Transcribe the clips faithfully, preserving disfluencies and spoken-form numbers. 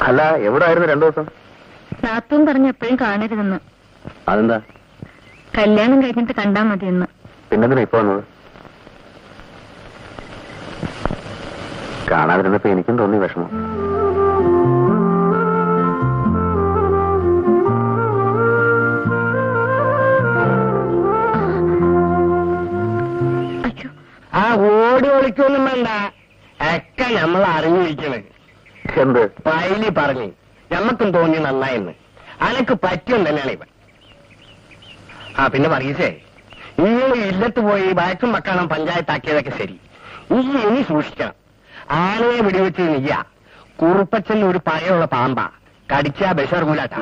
അല്ല, എവിടെ ആയിരുന്നു രണ്ടു ദിവസം? നാത്തൂൻ പറഞ്ഞ എപ്പോഴും കാണരുതെന്ന്. അതെന്താ? കല്യാണം കഴിഞ്ഞിട്ട് കണ്ടാ മതിയെന്ന്. പിന്നെന്തിനാ ഇപ്പൊ വന്നത്? കാണാതിരുന്നപ്പോ എനിക്കും തോന്നി വിഷമം. ആ ഓടി ഒളിക്കൊന്നും വേണ്ട, ഒക്കെ നമ്മൾ അറിഞ്ഞിരിക്കണേ. എന്ത്? പൈലി പറഞ്ഞു ഞമ്മക്കും തോന്നി നന്നായെന്ന്. അനക്ക് പറ്റും തന്നെയാണ് ഇവൻ. ആ പിന്നെ പറയസേ, ഈ ഇല്ലത്ത് പോയി ബാറ്റും മക്കണം പഞ്ചായത്താക്കിയതൊക്കെ ശരി. ഈ ഇനി സൂക്ഷിക്കണം. ആനയെ വെടിവെച്ച് നീയ കുറുപ്പച്ചൻ ഒരു പഴയുള്ള പാമ്പാ, കടിച്ചാ ബഷർകൂലാട്ടാ.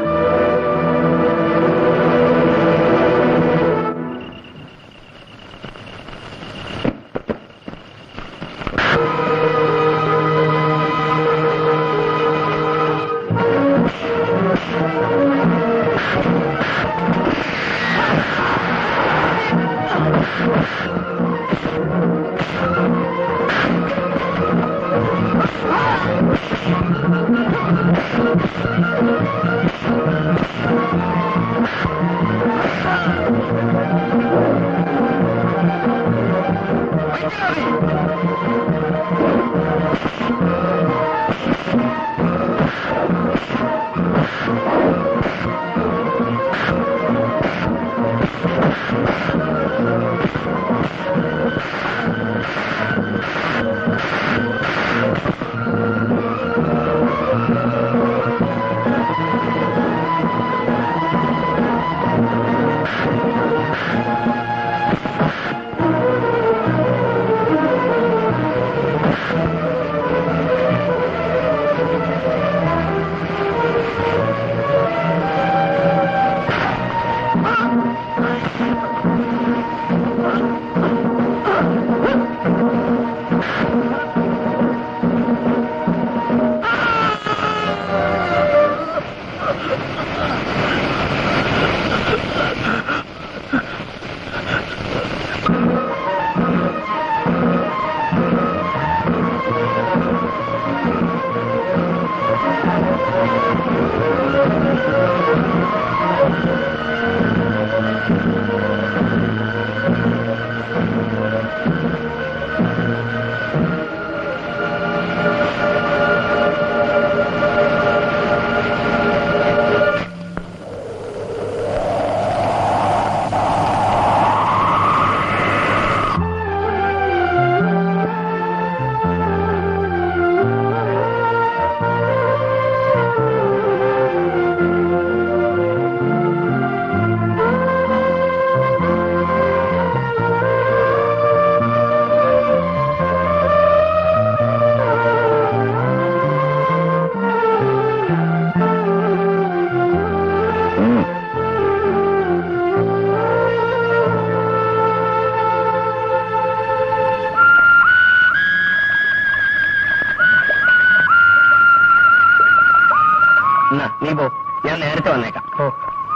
നീ പോ, ഞാൻ നേരത്തെ വന്നേക്കാം. ഓ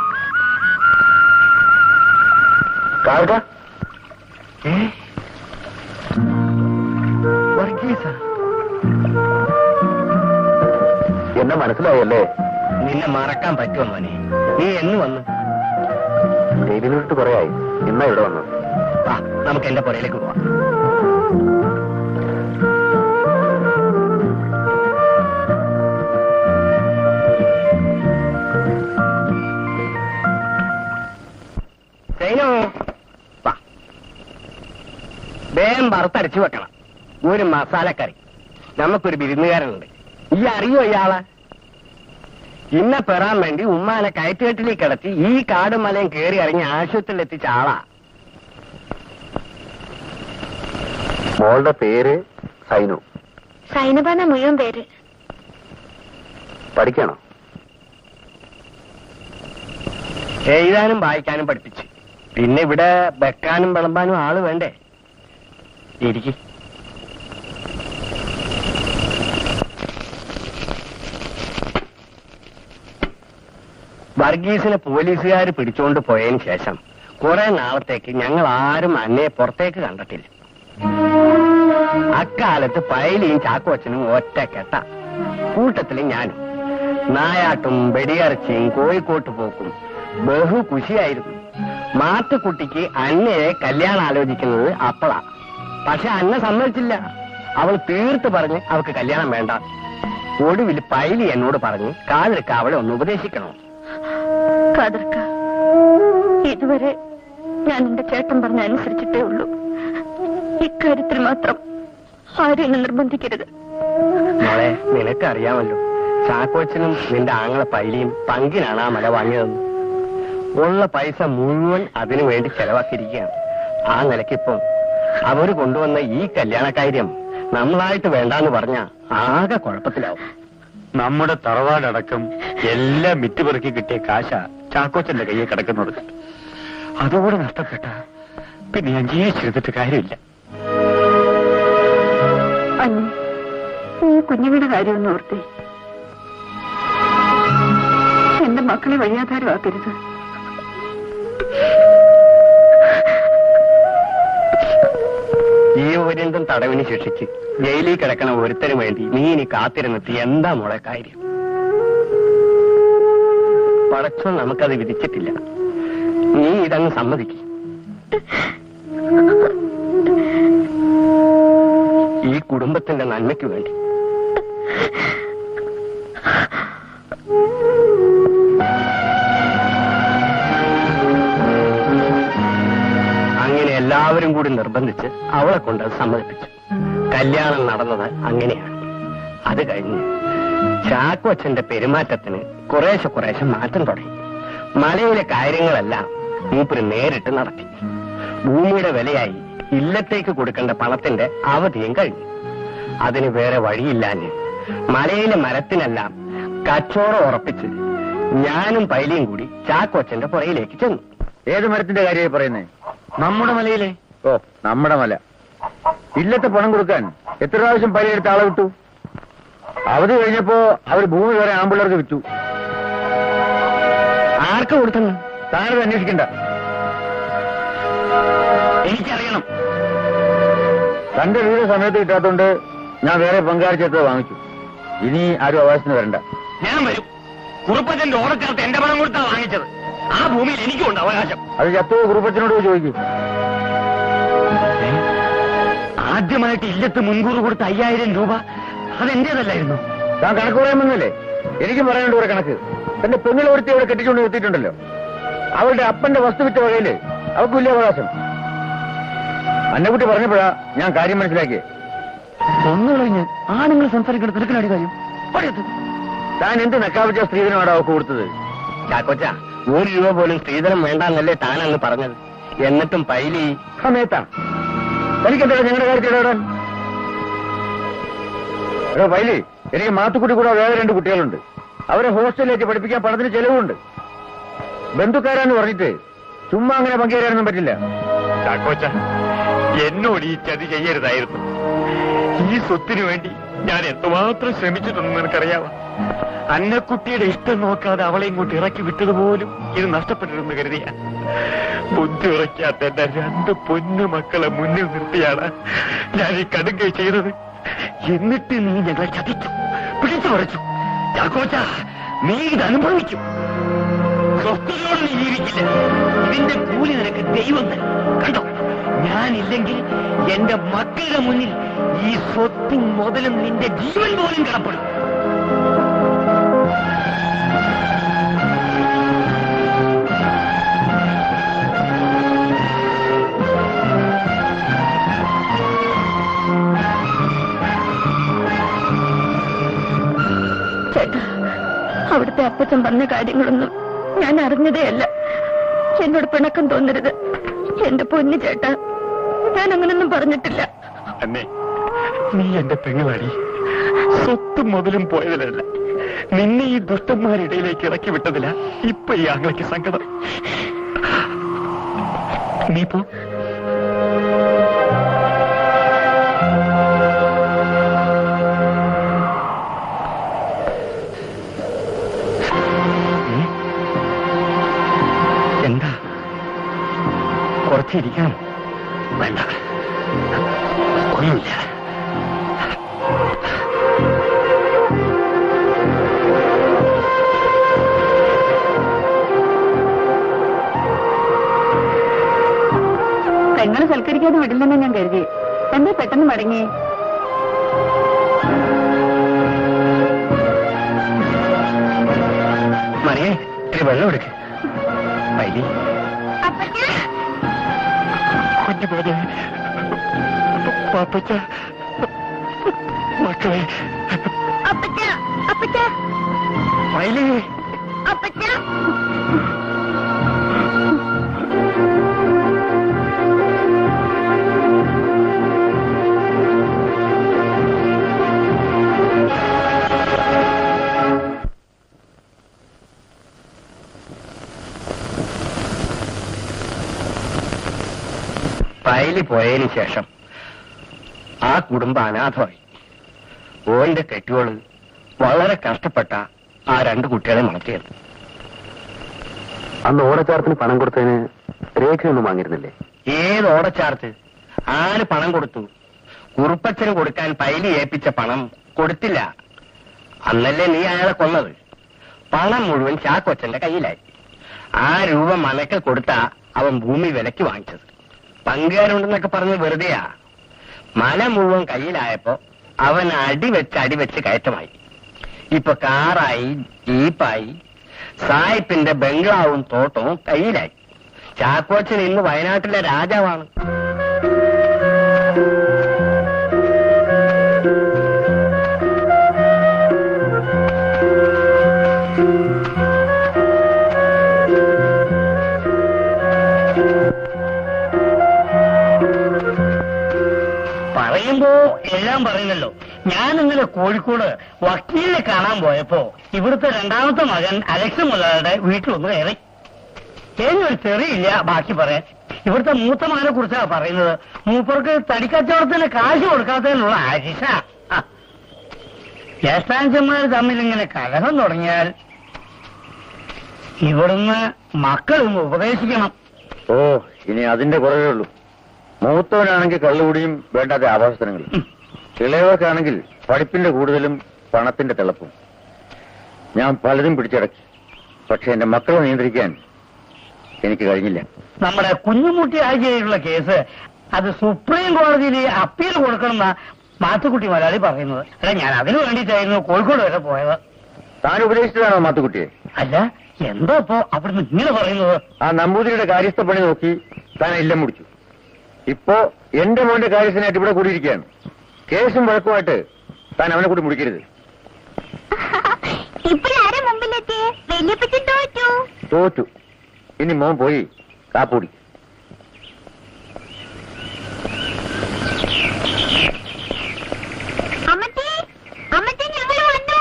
എന്നെ മനസ്സിലായല്ലേ? നിന്നെ മറക്കാൻ പറ്റുമോ മോനെ? നീ എന്ന് വന്നു? ജയിലിലോട്ട് കുറെ ആയി. ഇന്നാ ഇവിടെ വന്നത്. വാ, നമുക്ക് എന്റെ പുറയിലേക്ക് പോവാം. വേഗം വറുത്തരച്ചു വെക്കണം. ഒരു മസാലക്കറി. നമുക്കൊരു വിരുന്നുകാരനുണ്ട്. ഈ അറിയോ ഇയാളെ? ഇന്നെ പെറാൻ വേണ്ടി ഉമ്മാനെ കയറ്റുകെട്ടിലേക്ക് കിടത്തി ഈ കാടും മലയും കയറി ഇറങ്ങി ആശുപത്രിയിൽ എത്തിച്ച ആളാ. മോളുടെ പേര് സൈനു. സൈനബാന മുഴുവൻ പേര്. പഠിക്കണോ? എഴുതാനും വായിക്കാനും പഠിപ്പിച്ച്. പിന്നെ ഇവിടെ വെക്കാനും വിളമ്പാനും ആള് വേണ്ടേ? ഇരിക്കി. വർഗീസിനെ പോലീസുകാർ പിടിച്ചുകൊണ്ട് പോയതിനു ശേഷം കുറെ നാളത്തേക്ക് ഞങ്ങൾ ആരും അന്നെ പുറത്തേക്ക് കണ്ടിട്ടില്ല. അക്കാലത്ത് പൈലിയും ചാക്കോച്ചനും ഒറ്റ കെട്ട, കൂട്ടത്തിലും ഞാനും. നായാട്ടും വെടിയിറച്ചിയും കോഴിക്കോട്ട് പോക്കും ബഹു കുശിയായിരുന്നു. മാത്തുക്കുട്ടിക്ക് അന്നയെ കല്യാണം ആലോചിക്കുന്നത് അപ്പളാ. പക്ഷെ അന്ന സമ്മതിച്ചില്ല. അവൾ തീർത്ത് പറഞ്ഞ് അവൾക്ക് കല്യാണം വേണ്ട. ഒടുവിൽ പൈലി എന്നോട് പറഞ്ഞ് കാതിർക്ക അവളെ ഒന്ന് ഉപദേശിക്കണം. കാതിർക്ക, ഇതുവരെ ഞാൻ എന്റെ ചേട്ടൻ പറഞ്ഞ അനുസരിച്ചിട്ടേ ഉള്ളൂ. ഇക്കാര്യത്തിൽ മാത്രം ആരെയും നിർബന്ധിക്കരുത്. മോളെ, നിനക്കറിയാമല്ലോ, ചാക്കോച്ചനും നിന്റെ ആങ്ങളെ പൈലിയും പങ്കിനാണ് ആ മല വാങ്ങിയതെന്ന്. ഉള്ള പൈസ മുഴുവൻ അതിനു വേണ്ടി ചെലവാക്കിയിരിക്കുകയാണ്. ആ നിലയ്ക്കിപ്പം അവര് കൊണ്ടുവന്ന ഈ കല്യാണക്കാര്യം നമ്മളായിട്ട് വേണ്ടാന്ന് പറഞ്ഞ ആകെ കുഴപ്പത്തിലാവും. നമ്മുടെ തറവാടടക്കം എല്ലാം വിറ്റുപെറുക്കി കിട്ടിയ കാശ ചാക്കോച്ചന്റെ കയ്യിൽ കിടക്കുന്നത്. അതുകൂടെ നഷ്ടപ്പെട്ട പിന്നെ ഞാൻ ജീവിച്ചെടുത്തിട്ട് കാര്യമില്ല. ഈ കുഞ്ഞുങ്ങളുടെ കാര്യമൊന്നും ഓർത്തേ. എന്റെ മക്കളെ വഴിയാധാരമാക്കരുത്. ജീവപര്യന്തം തടവിന് ശിക്ഷിച്ച് ജയിലിൽ കിടക്കണ ഒരുത്തന് വേണ്ടി നീ ഇനി കാത്തിരുന്നെത്തി എന്താ മോളെ കാര്യം? പടച്ചോൻ നമുക്കത് വിധിച്ചിട്ടില്ല. നീ ഇതങ്ങ് സമ്മതിക്കും. ഈ കുടുംബത്തിന്റെ നന്മയ്ക്ക് വേണ്ടി. അങ്ങനെ എല്ലാവരും കൂടി നിർബന്ധിച്ച് അവളെ കൊണ്ട് അത് സമ്മതിപ്പിച്ചു. കല്യാണം നടന്നത് അങ്ങനെയാണ്. അത് കഴിഞ്ഞ് ചാക്കോച്ചന്റെ പെരുമാറ്റത്തിന് കുറേശ്ശെ കുറേശ്ശെ മാറ്റം തുടങ്ങി. മലയിലെ കാര്യങ്ങളെല്ലാം മൂപ്പര് നേരിട്ട് നടത്തി. ഭൂമിയുടെ വിലയായി ഇല്ലത്തേക്ക് കൊടുക്കേണ്ട പണത്തിന്റെ അവധിയും കഴിഞ്ഞു. അതിന് വേറെ വഴിയില്ലാഞ്ഞ് മലയിലെ മരത്തിനെല്ലാം കച്ചവടം ഉറപ്പിച്ച് ഞാനും പൈലിയും കൂടി ചാക്കോച്ചന്റെ പുറയിലേക്ക് ചെന്നു. ഏത് മരത്തിന്റെ കാര്യമായി പറയുന്നേ? നമ്മുടെ മലയിലെ. ഓ, നമ്മുടെ മല. ഇല്ലത്തെ പണം കൊടുക്കാൻ എത്ര പ്രാവശ്യം പൈലെടുത്ത് ആളെ വിട്ടു. അവധി കഴിഞ്ഞപ്പോ അവർ ഭൂമി വേറെ ആമ്പിള്ളേർക്ക് വിറ്റു. ആർക്ക് കൊടുത്തെന്ന് താനത് അന്വേഷിക്കണ്ട. എനിക്കറിയണം. തന്റെ വീട് സമയത്ത് കിട്ടാത്തോണ്ട് ഞാൻ വേറെ പങ്കാളിച്ചത് വാങ്ങിച്ചു. ഇനി ആരും അവകാശത്തിന് വരണ്ട. ഞാൻ വരും. കുറുപ്പച്ചന്റെ ഓടക്കാലത്ത് എന്റെ പണം കൊടുത്താ വാങ്ങിച്ചത്. ആ ഭൂമിയിൽ എനിക്കുണ്ട് അവകാശം. അത് ചത്തു കുറുപ്പച്ചനോട് ചോദിക്കും. ആദ്യമായിട്ട് ഇല്ലത്ത് മുൻകൂർ കൊടുത്ത അയ്യായിരം രൂപ അതെന്റേതല്ലായിരുന്നു. താൻ കണക്ക് പറയാമെന്നല്ലേ? എനിക്കും പറയാനുണ്ട് ഒരു കണക്ക്. തന്റെ പെങ്ങളെ ഒരുത്തി അവിടെ കെട്ടിക്കൊണ്ട് നിർത്തിയിട്ടുണ്ടല്ലോ. അവളുടെ അപ്പന്റെ വസ്തു വിറ്റ വകയില് അവൾക്കില്ല അവകാശം. അന്നക്കുട്ടി പറഞ്ഞപ്പോഴാ ഞാൻ കാര്യം മനസ്സിലാക്കിയേ. ഒന്നു കഴിഞ്ഞ് ആണുങ്ങൾ സംസാരിക്കേണ്ട തിരക്കിലടി കാര്യം. താൻ എന്ത് നക്കാവിച്ച സ്ത്രീധനമാണ് അവൾക്ക് കൊടുത്തത്? ചാക്കോച്ച, ഒരു രൂപ പോലും സ്ത്രീധനം വേണ്ടാന്നല്ലേ താനന്ന് പറഞ്ഞത്. എന്നിട്ടും പൈലി സമയത്താ തനിക്കെന്താ ഞങ്ങളുടെ കാര്യത്തിൽ ഇടപെടാൻ? എടോ പൈലി, എനിക്ക് മാത്തുക്കുട്ടി കൂടെ വേറെ രണ്ട് കുട്ടികളുണ്ട്. അവരെ ഹോസ്റ്റലിലേക്ക് പഠിപ്പിക്കാൻ പണത്തിന് ചെലവുണ്ട്. ബന്ധുക്കാരാന്ന് പറഞ്ഞിട്ട് ചുമ്മാ അങ്ങനെ പങ്കുചേരാനൊന്നും പറ്റില്ല. ചാക്കോച്ച, എന്നോട് ഈ ചതി ചെയ്യരുതായിരുന്നു. ഈ സ്വത്തിനു വേണ്ടി ഞാൻ എന്തുമാത്രം ശ്രമിച്ചിട്ടുണ്ടെന്ന് നിനക്കറിയാമോ? അന്നക്കുട്ടിയുടെ ഇഷ്ടം നോക്കാതെ അവളെ ഇങ്ങോട്ട് ഇറക്കി വിട്ടതുപോലും ഇത് നഷ്ടപ്പെട്ടിരുന്നു കരുതിയ. ബുദ്ധി ഉറയ്ക്കാത്ത എന്റെ രണ്ട് പൊന്നു മക്കളെ മുന്നിൽ നിർത്തിയാണ് ഞാൻ ഈ കടുങ്കൈ ചെയ്തത്. എന്നിട്ട് നീ ഞങ്ങളെ ചതിച്ചു, പിടിച്ചു പറിച്ചു. ചാക്കോച്ച, നീ ഇത് അനുഭവിക്കും. സ്വത്തിനോട് നീ ജീവിക്കില്ല. ഇതിന്റെ കൂലി നിനക്ക് ദൈവം തരും. കണ്ടോ, ഞാനില്ലെങ്കിൽ എന്റെ മക്കളുടെ മുന്നിൽ ഈ സ്വത്തും മുതലും നിന്റെ ജീവൻ പോലും കടപ്പെടും. ചേട്ടാ, അവിടുത്തെ അപ്പച്ചൻ പറഞ്ഞ കാര്യങ്ങളൊന്നും ഞാൻ അറിഞ്ഞതേയല്ല. എന്നോട് പിണക്കം തോന്നരുത്. എന്റെ പൊന്നു ചേട്ടാ, ഞാൻ അങ്ങനൊന്നും പറഞ്ഞിട്ടില്ല. അന്നേ, നീ എന്റെ പെങ്ങളാടി. സ്വത്തും മുതലും പോയതിലല്ല, നിന്നെ ഈ ദുഷ്ടന്മാരിടയിലേക്ക് ഇറക്കി വിട്ടതില്ല ഇപ്പൊ ഈ ആങ്ങളയ്ക്ക് സങ്കടം. നീ പോ. എന്താ കുറച്ചിരിക്കണം? വേണ്ട, ഒന്നുമില്ല. പെങ്ങളെ സൽക്കരിക്കാതെ വിടില്ലെന്ന് ഞാൻ കരുതി. എന്താ പെട്ടെന്ന് മടങ്ങി? മറിയേ വെള്ളം എടുക്ക്. പൈലി കുഞ്ഞുപോലെ പാപ്പച്ച മക്കളെ പൈലി പൈലി പോയതിനു ശേഷം ആ കുടുംബം അനാഥമായി. ഓന്റെ കെട്ടിയോള് വളരെ കഷ്ടപ്പെട്ട ആ രണ്ട് കുട്ടികളെ വളർത്തിയത്. അന്ന് ഓടച്ചാർത്തിന് പണം കൊടുത്തതിന് രേഖയൊന്നും വാങ്ങിയിരുന്നില്ലേ? ഏത് ഓടച്ചാർത്ത്? ആര് പണം കൊടുത്തു? കുറുപ്പച്ചന് കൊടുക്കാൻ പൈലി ഏൽപ്പിച്ച പണം കൊടുത്തില്ല. അന്നല്ലേ നീ അയാളെ കൊന്നത്. പണം മുഴുവൻ ചാക്കൊച്ചന്റെ കയ്യിലായി. ആ രൂപ മനക്ക് കൊടുത്താ അവൻ ഭൂമി വിലക്ക് വാങ്ങിച്ചത്. പങ്കുകാരുണ്ടെന്നൊക്കെ പറഞ്ഞ് വെറുതെയാ. മല മുഴുവൻ കയ്യിലായപ്പോ അവൻ അടിവെച്ച് അടിവെച്ച് കയറ്റമായി. ഇപ്പൊ കാറായി, ജീപ്പായി, സായിപ്പിന്റെ ബംഗ്ലാവും തോട്ടവും കയ്യിലായി. ചാക്കോച്ചൻ ഇന്ന് വയനാട്ടിലെ രാജാവാണ്. പറയുമ്പോ എല്ലാം പറയുന്നല്ലോ. ഞാൻ ഇന്നലെ കോഴിക്കോട് വക്കീലിനെ കാണാൻ പോയപ്പോ ഇവിടുത്തെ രണ്ടാമത്തെ മകൻ അലക്സ് മുതലാളുടെ വീട്ടിലൊന്ന് കയറി. എനിക്കൊരു ചെറിയില്ല ബാക്കി പറയാൻ. ഇവിടുത്തെ മൂത്ത മകനെ കുറിച്ചാണ് പറയുന്നത്. മൂപ്പർക്ക് തടിക്കച്ചവടത്തിന് കാശ് കൊടുക്കാത്തതിനുള്ള ആശിഷ. ജ്യേഷ്ഠാഞ്ചന്മാർ തമ്മിൽ ഇങ്ങനെ കലഹം തുടങ്ങിയാൽ ഇവിടുന്ന് മക്കളും ഉപദേശിക്കണം. ഓ, ഇനി അതിന്റെ കുറവേ ഉള്ളൂ. മൂത്തവനാണെങ്കിൽ കള്ളുകൂടിയും വേണ്ടാത്ത ആഭാസനങ്ങളും, ഇളയവർക്കാണെങ്കിൽ പഠിപ്പിന്റെ കൂടുതലും പണത്തിന്റെ തിളപ്പും. ഞാൻ പലതും പിടിച്ചടക്കി. പക്ഷെ എന്റെ മക്കളെ നിയന്ത്രിക്കാൻ എനിക്ക് കഴിഞ്ഞില്ല. നമ്മുടെ കുഞ്ഞുമുട്ടി ആഴ്ചയിലുള്ള കേസ് അത് സുപ്രീം കോടതിയിൽ അപ്പീൽ കൊടുക്കണമെന്ന മാത്തുക്കുട്ടി മലയാളി പറയുന്നത്. അല്ല, ഞാൻ അതിനു വേണ്ടിയിട്ടായിരുന്നു കോഴിക്കോട് വരെ പോയത്. താൻ ഉപദേശിച്ചതാണോ മാത്തുക്കുട്ടിയെ? അല്ല, എന്താ ഇപ്പോ അവിടുന്ന് ഇങ്ങനെ പറയുന്നത്? ആ നമ്പൂതിരിയുടെ കാര്യസ്ഥ പണി നോക്കി താൻ എല്ലാം മുടിച്ചു. ഇപ്പോ എന്റെ മോന്റെ കാര്യസ്ഥനായിട്ട് ഇവിടെ കൂടിയിരിക്കുകയാണ്. കേസും വഴക്കുമായിട്ട് താൻ അവനെ കൂടി മുടിക്കരുത്. ഇപ്പോഴാരെ മുമ്പിലെത്തി? വല്യപ്പച്ചൻ തോറ്റു. തോറ്റു. ഇനി മോൻ പോയി കാപ്പൂടി. അമ്മച്ചി, അമ്മച്ചി, ഞങ്ങൾ വന്നു.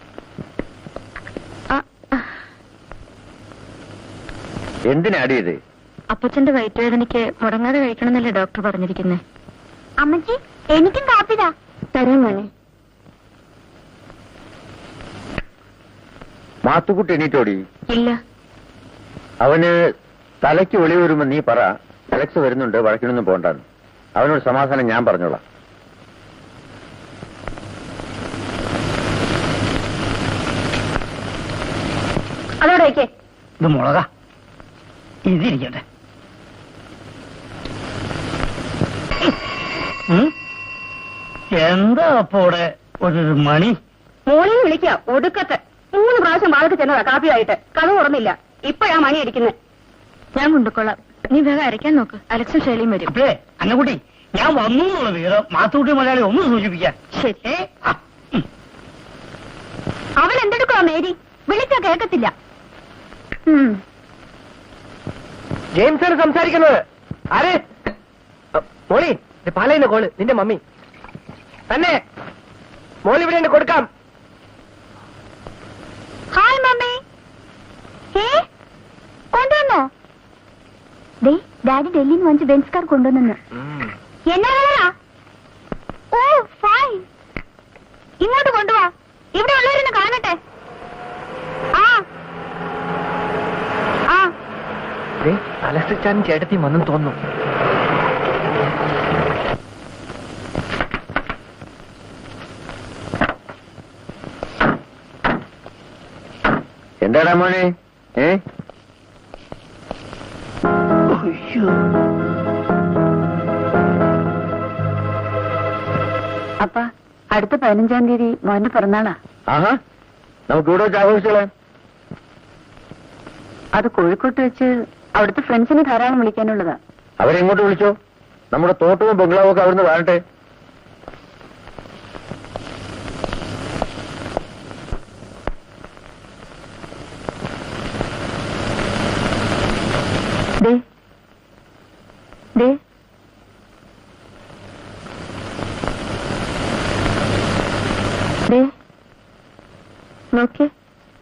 എന്തിനാടിയത്? അപ്പച്ചന്റെ വയറ്റുവേദനയ്ക്ക് മുടങ്ങാതെ കഴിക്കണമെന്നല്ലേ ഡോക്ടർ പറഞ്ഞിരിക്കുന്നേ? അമ്മച്ചി, എനിക്കും കാപ്പിതാ. തരാം മോനെ. മാത്തുക്കുട്ടി എണീറ്റോടി? ഇല്ല. അവന് തലയ്ക്ക് വെളി വരുമ്പോ നീ പറ, അലക്സ് വരുന്നുണ്ട്, വഴക്കിനൊന്നും പോണ്ടാന്ന്. അവനോട് സമാധാനം ഞാൻ പറഞ്ഞോളാം. അതോടെ വയ്ക്കേ. ഇത് മുളക, ഇതിരിക്കട്ടെ. എന്താ അപ്പൊ ഇവിടെ ഒരു മണി? മോളിൽ വിളിക്കാം. ഒടുക്കത്തെ മൂന്ന് പ്രാവശ്യം വാഴക്ക് ചെന്നതാ കാപ്പിയായിട്ട്. കഥ തുറന്നില്ല. ഇപ്പഴാ മണി അടിക്കുന്നത്. ഞാൻ കൊണ്ടുകൊള്ളാം. നീ വേഗം അരയ്ക്കാൻ നോക്ക്. അലക്സും ശൈലിയും വരും. അപ്പേ അന്നക്കുട്ടി, ഞാൻ വന്നു എന്നുള്ള വിവരം മാത്തുക്കുട്ടി മലയാളി ഒന്ന് സൂചിപ്പിക്കാൻ. ശരി. അവൾ എന്തെടുക്കുവാ മേരി? വിളിച്ചാ കേൾക്കത്തില്ല. ജെയിംസാണ് സംസാരിക്കുന്നത്. ആര്? മോളി, പാലയിന്ന കോള്. നിന്റെ മമ്മി തന്നെ. മോളി ഇവിടെ കൊടുക്കാം. Hi mummy. കൊണ്ടുവന്നോ? ഡാഡി ഡൽഹിയിൽ നിന്ന് വാങ്ങിച്ച ബെൻസ് കാർ കൊണ്ടുവന്നു. എന്നാ കളറാ? Oh fine. ഇങ്ങോട്ട് കൊണ്ടുവാ. ഇവിടെ ഉള്ളവരൊന്ന് കാണട്ടെ. ആ ആ അലക്സാൻ ചേട്ടത്തി വന്നും തോന്നുന്നു. എന്താടാ മോനെ? ഏ അപ്പ അടുത്ത പതിനഞ്ചാം തീയതി മോന്റെ പിറന്നാളാ. ആഹാ, നമുക്ക് ഇവിടെ വെച്ച് ആഘോഷിച്ചോളാം. അത് കോഴിക്കോട്ട് വെച്ച് അവിടുത്തെ ഫ്രണ്ട്സിനെ ധാരാളം വിളിക്കാനുള്ളതാ. അവരെങ്ങോട്ട് വിളിച്ചോ, നമ്മുടെ തോട്ടവും ബംഗ്ലാവും ഒക്കെ അവിടുന്ന് കാണട്ടെ. ദേ ദേ ദേ നോക്കിയേ.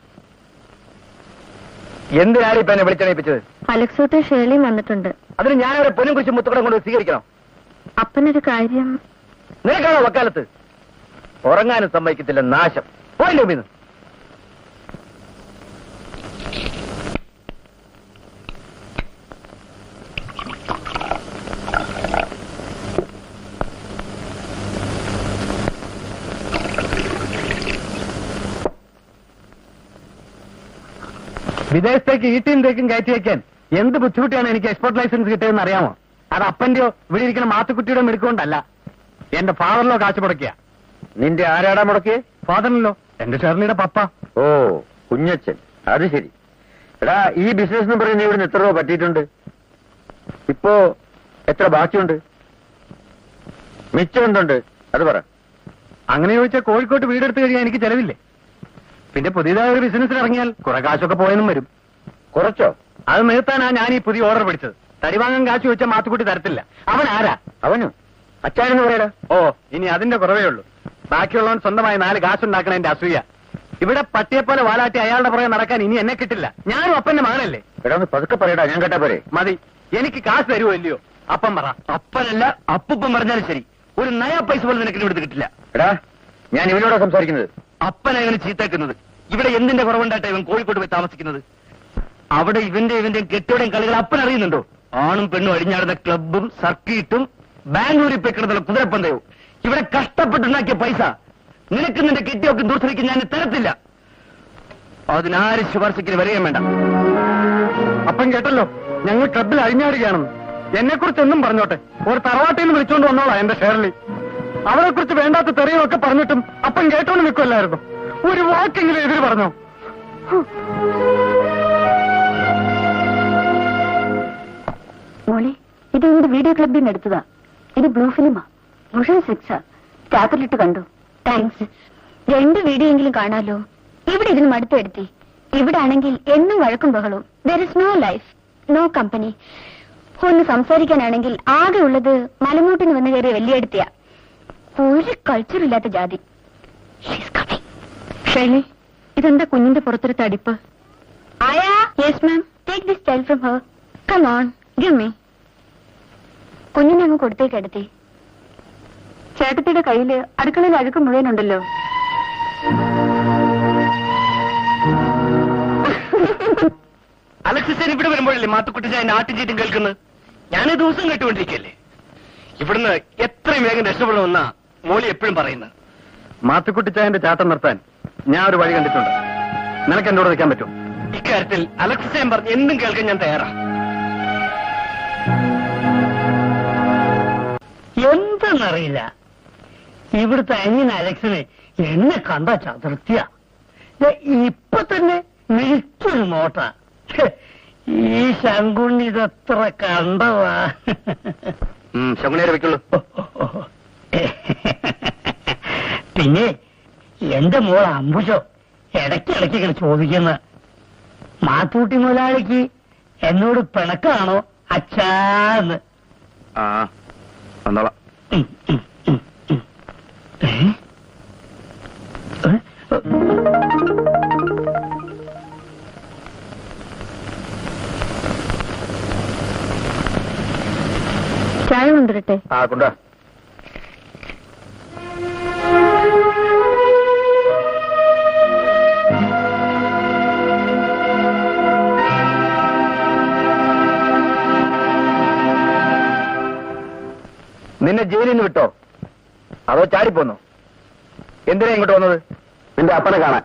എന്തിനാണ് ഇപ്പൊ എന്നെ വിളിച്ചണയിപ്പിച്ചത്? അലക്സോട്ടും ഷേർലിയും വന്നിട്ടുണ്ട്. അതിന് ഞാനവരെ പൊന്നും കുറിച്ച് മുത്തുകടം കൊണ്ട് സ്വീകരിക്കണം. അപ്പനൊരു കാര്യം. നിനക്കാണോ വക്കാലത്ത്? ഉറങ്ങാനും സമ്മതിക്കത്തില്ല, നാശം. പോയില്ലോ മീന്ന്. വിദേശത്തേക്ക് ഈട്ടിയും തേക്കും കയറ്റി വയ്ക്കാൻ എന്ത് ബുദ്ധിമുട്ടിയാണ് എനിക്ക് എക്സ്പോർട്ട് ലൈസൻസ് കിട്ടിയതെന്ന് അറിയാമോ? അത് അപ്പന്റെയോ ഇവിടെ ഇരിക്കുന്ന മാത്തുക്കുട്ടിയുടെ മെടുക്കൊണ്ടല്ല, എന്റെ ഫാദറിലോ കാശ് മുടക്കിയ. നിന്റെ ആരാടാ മുടക്കിയേ? ഫാദറിലോ, എന്റെ ഷെർലിയുടെ പപ്പ. ഓ, കുഞ്ഞച്ചൻ. അത് ശരി. എടാ, ഈ ബിസിനസ് എന്ന് പറയുന്ന ഇവിടുന്ന് എത്ര രൂപ പറ്റിയിട്ടുണ്ട്? ഇപ്പോ എത്ര ബാക്കിയുണ്ട്? മിച്ചം എന്തുണ്ട് അത് പറ. അങ്ങനെ ചോദിച്ചാൽ കോഴിക്കോട്ട് വീടെടുത്ത് കഴിയാൻ എനിക്ക് ചെലവില്ലേ? പിന്നെ പുതിയതായ ഒരു ബിസിനസ്സിൽ ഇറങ്ങിയാൽ കുറെ കാശൊക്കെ പോയെന്നും വരും. കുറച്ചോ? അത് നിർത്താനാ ഞാൻ ഈ പുതിയ ഓർഡർ പിടിച്ചത്. തടിവാങ്ങാൻ കാശ് ചോദിച്ചാൽ മാത്തുക്കുട്ടി തരത്തില്ല. അവൻ ആരാ? അവനു അച്ചാരെന്ന് പറയടാ. ഓ, ഇനി അതിന്റെ കുറവേ ഉള്ളൂ. ബാക്കിയുള്ളവൻ സ്വന്തമായി നാല് കാശുണ്ടാക്കണ എന്റെ അസൂയ. ഇവിടെ പട്ടിയെപ്പോലെ വാലാട്ടി അയാളുടെ പുറകെ നടക്കാൻ ഇനി എന്നെ കിട്ടില്ല. ഞാനും അപ്പന്റെ മകനല്ലേ. എടാ, ഒന്ന് പതുക്കെ പറയടാ, ഞാൻ കേട്ടാ പോരെ. മതി, എനിക്ക് കാശ് തരുമോ ഇല്ലയോ? അപ്പം പറ. അപ്പനല്ല അപ്പൂപ്പൻ പറഞ്ഞാലും ശരി, ഒരു നയാ പൈസ പോലും നിനക്ക് ഇവിടുത്തെ കിട്ടില്ല. എടാ, ഞാൻ ഇവനോടാ സംസാരിക്കുന്നത്. അപ്പനെങ്ങനെ ചീത്തേക്കുന്നത്? ഇവിടെ എന്തിന്റെ കുറവുണ്ടായിട്ടാ ഇവൻ കോഴിക്കോട്ട് പോയി താമസിക്കുന്നത്? അവിടെ ഇവന്റെ ഇവന്റെയും കെട്ടിയോടെയും കളികൾ അപ്പൻ അറിയുന്നുണ്ടോ? ആണും പെണ്ണും അടിഞ്ഞാടുന്ന ക്ലബും സർക്കിട്ടും ബാംഗ്ലൂരിൽ പോയി കിടന്നുള്ള കുതിരപ്പന്തയവും. ഇവിടെ കഷ്ടപ്പെട്ടുണ്ടാക്കിയ പൈസ നിനക്ക് നിന്റെ കെട്ടിയൊക്കെ ദൂരത്തിലേക്ക് ഞാൻ തരത്തില്ല. അതിനാരും ശുപാർശയ്ക്ക് വരികയും വേണ്ട. അപ്പം കേട്ടല്ലോ, ഞങ്ങൾ ക്ലബിൽ അഴിഞ്ഞാടുകയാണെന്ന്. എന്നെ കുറിച്ച് എന്നും പറഞ്ഞോട്ടെ, ഒരു തറവാട്ടിൽ നിന്ന് വിളിച്ചോണ്ട് വന്നോളാ എന്റെ ഷേർലി. അവരെ കുറിച്ച് വേണ്ടാത്ത തെറിയൊക്കെ പറഞ്ഞിട്ടും അപ്പം കേട്ടോണ്ട് നിൽക്കുമല്ലായിരുന്നു. ഒരു വാക്കെങ്കിലും എതിര് പറഞ്ഞോ? മോളെ, ഇത് ഇവിടെ വീഡിയോ ക്ലബിൽ നിന്ന് എടുത്തതാ. ഇത് ബ്ലൂ ഫിലിമാ, മുഴുവൻ സിക്സാ. സ്റ്റാക്കറിലിട്ട് കണ്ടു. താങ്ക്സ്. രണ്ട് വീഡിയോ എങ്കിലും കാണാലോ. ഇവിടെ ഇതിന് മടുപ്പെടുത്തി. ഇവിടെ ആണെങ്കിൽ എന്നും വഴക്കും ബഹളവും. There is no life, no company. ഒന്ന് സംസാരിക്കാനാണെങ്കിൽ ആകെ ഉള്ളത് മലമൂട്ടിന് വന്ന് കയറിയ വലിയടുത്തിയ. ഒരു കൾച്ചറില്ലാത്ത ജാതി. ഷൈലി, ഇതെന്താ കുഞ്ഞിന്റെ പുറത്തൊരു തടിപ്പ്? Ayah? Yes ma'am. Take this child from her. Come on, give me. കുഞ്ഞിനെ അങ്ങ് കൊടുത്തേക്ക് എടുത്തി. ചേട്ടത്തിയുടെ കയ്യില് അടുക്കളയിൽ അഴുക്ക് മുഴുവനുണ്ടല്ലോ. അലക്സിസൻ ഇവിടെ വരുമ്പോഴല്ലേ മാത്തുക്കുട്ടി ചായന്റെ ആട്ടിൻചീറ്റും കേൾക്കുന്നത്? ഞാനേ ദിവസം കേട്ടുകൊണ്ടിരിക്കല്ലേ. ഇവിടുന്ന് എത്രയും വേഗം രക്ഷപ്പെടുമെന്നാ മോളി എപ്പോഴും പറയുന്നത്. മാത്തുക്കുട്ടി ചായന്റെ ചാട്ടം നിർത്താൻ ഞാൻ ഒരു വഴി കണ്ടിട്ടുണ്ട്. നിനക്ക് എന്നോട് നിൽക്കാൻ പറ്റും? ഇക്കാര്യത്തിൽ അലക്സിസൻ പറഞ്ഞ് എന്തും കേൾക്കാൻ ഞാൻ തയ്യാറാ. എന്തെന്നറിയില്ല, ഇവിടുത്തെ അനിയൻ അലക്സിന് എന്നെ കണ്ട ചതുർത്ഥ്യ. ഇപ്പൊ തന്നെ മിഴിച്ചൊരു നോട്ട. ഈ ശങ്കുണ്ണി ഇതെത്ര കണ്ടവാ. ശങ്കുണ്ണിയെ വെക്കുള്ളൂ. പിന്നെ എന്റെ മോൾ അമ്പുശോ ഇടയ്ക്കിടയ്ക്ക് ഇങ്ങനെ ചോദിക്കുന്ന മാത്തൂട്ടി മുതലാളിക്ക് എന്നോട് പിണക്കാണോ അച്ഛാന്ന്. ആ, വന്നോളാം. ചായ കൊണ്ടുവരട്ടെ? ആ, കൊണ്ടാ. നിന്നെ ജയിലിൽ നിന്ന് വിട്ടോ അതോ ചാടിപ്പോന്നോ? എന്തിനാ ഇങ്ങോട്ട് വന്നത്? നിന്റെ അപ്പനെ കാണാൻ.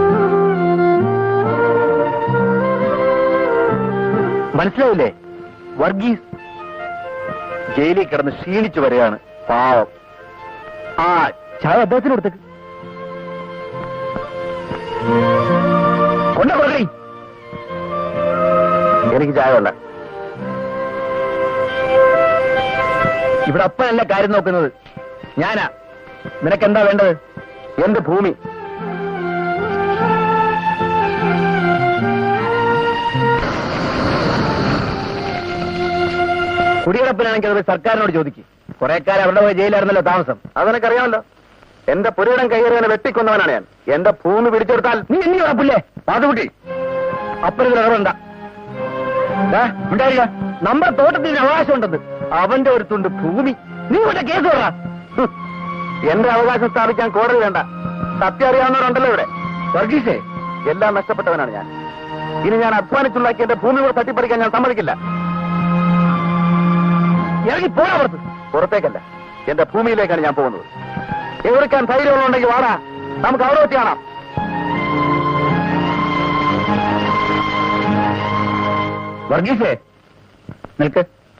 മനസ്സിലായില്ലേ? വർഗീസ് ജയിലിൽ കിടന്ന് ക്ഷീണിച്ചു വരികയാണ്, പാവം. ആ ചായ അദ്ദേഹത്തിന് കൊടുത്തേക്ക്. കൊണ്ട കൊടുക്കേ. എനിക്ക് ചായ വേണ്ട. ഇവിടെ അപ്പനല്ല കാര്യം നോക്കുന്നത്, ഞാനാ. നിനക്കെന്താ വേണ്ടത്? എന്റെ ഭൂമി. കുടിയടപ്പിനാണെങ്കിൽ അത് സർക്കാരിനോട് ചോദിക്കും. കുറെ കാലം അവരുടെ പോയി ജയിലായിരുന്നല്ലോ താമസം. അതെനിക്കറിയാമല്ലോ. എന്റെ പുരയിടം കയ്യേറിയാൻ വെട്ടിക്കൊന്നവനാണ് ഞാൻ. എന്റെ ഭൂമി പിടിച്ചെടുത്താൽ നീ എന്നി ഉറപ്പില്ലേ? പാതുകുട്ടി, അപ്പനതിൽ ഇറവണ്ട. ഉണ്ടായില്ല, നമ്മുടെ തോട്ടത്തിന് അവകാശമുണ്ടെന്ന്. അവന്റെ ഒരു തുണ്ട് ഭൂമി നീ ഇവിടെ കേസ് പറ. എന്റെ അവകാശം സ്ഥാപിക്കാൻ കോടതി വേണ്ട. സത്യം അറിയാവുന്നവരുണ്ടല്ലോ ഇവിടെ. വർഗീസേ, എല്ലാം നഷ്ടപ്പെട്ടവനാണ് ഞാൻ. ഇനി ഞാൻ അധ്വാനിച്ചുണ്ടാക്കി എന്റെ ഭൂമി കൂടെ തട്ടിപ്പറിക്കാൻ ഞാൻ സമ്മതിക്കില്ല. ഇറങ്ങി പോരാ പുറത്ത്. പുറത്തേക്കല്ല, എന്റെ ഭൂമിയിലേക്കാണ് ഞാൻ പോകുന്നത്. എവിടെക്കാൻ ധൈര്യമുണ്ടെങ്കിൽ വാടാ, നമുക്ക് അവിടെ വെച്ച് കാണാം. വർഗീസേ, നിൽക്ക്.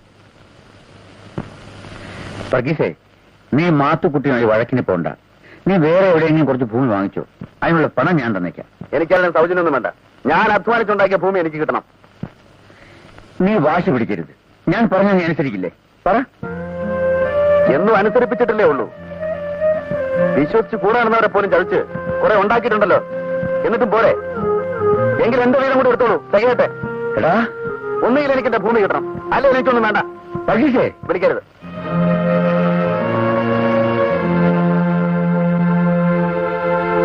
വർഗീസേ, നീ മാത്തുക്കുട്ടിയുമായി വഴക്കിന് പോണ്ട. നീ വേറെ എവിടെയെങ്കിലും കുറച്ച് ഭൂമി വാങ്ങിച്ചോ. അതിനുള്ള പണം ഞാൻ തന്നേക്കാം. എനിക്കതിന് സൗജന്യമൊന്നും വേണ്ട. ഞാൻ അധ്വാനിച്ചുണ്ടാക്കിയ ഭൂമി എനിക്ക് കിട്ടണം. നീ വാശി പിടിക്കരുത്. ഞാൻ പറഞ്ഞാൽ നീ അനുസരിക്കില്ലേ? പറ. എന്നും അനുസരിപ്പിച്ചിട്ടില്ലേ ഉള്ളൂ. വിശ്വസിച്ച് കൂടാണെന്നവരെ പോലും ചതിച്ച് കുറെ ഉണ്ടാക്കിയിട്ടുണ്ടല്ലോ. എന്നിട്ടും പോരെ. എങ്കിൽ എന്റെ വീടും കൂടി എടുത്തോളൂ, തികയട്ടെ. എടാ, ഒന്നുകിൽ എനിക്ക് എന്റെ ഭൂമി കിട്ടണം, അല്ലെ എനിക്കൊന്നും വേണ്ട. വർഗീസേ, വിളിക്കരുത്.